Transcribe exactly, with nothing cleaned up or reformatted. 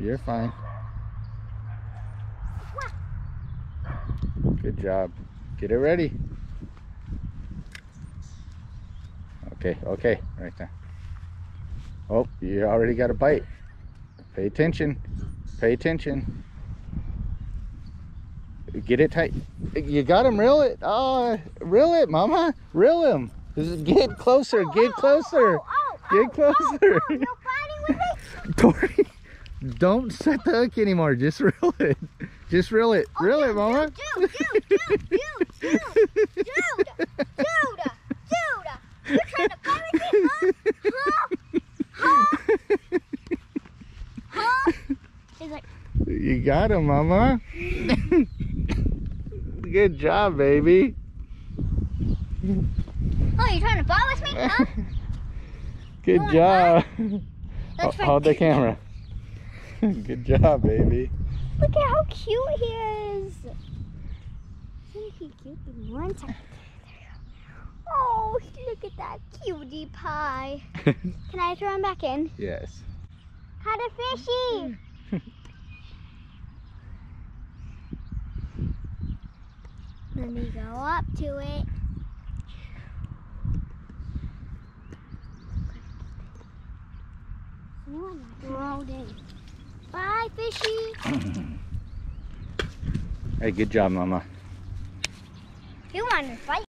you're fine. Good job. Get it ready. Okay, okay, right there. Oh, you already got a bite. Pay attention. Pay attention. Get it tight. You got him. Reel it. Oh, reel it, Mama. Reel him. Get closer. Oh, get oh, closer. Oh, oh, oh, get closer. Oh, oh, no fighting with me. Tori, don't set the hook anymore. Just reel it. Just reel it. Oh, reel dude, it, Mama. Dude, dude, dude, dude, dude, dude, dude, dude, dude. You're trying to fight with me, huh? Huh? Huh? Huh? He's like, You got him, Mama. Good job, baby. oh, you're trying to fight with me, huh? Good You job. Let's fight. Hold the camera. Good job, baby. Look at how cute he is. Isn't he cute? One time. Oh, look at that cutie pie. Can I throw him back in? Yes. Had a fishy. Let me go up to it. Rolled in. Bye, fishy. Hey, good job, Mama. You want to fight?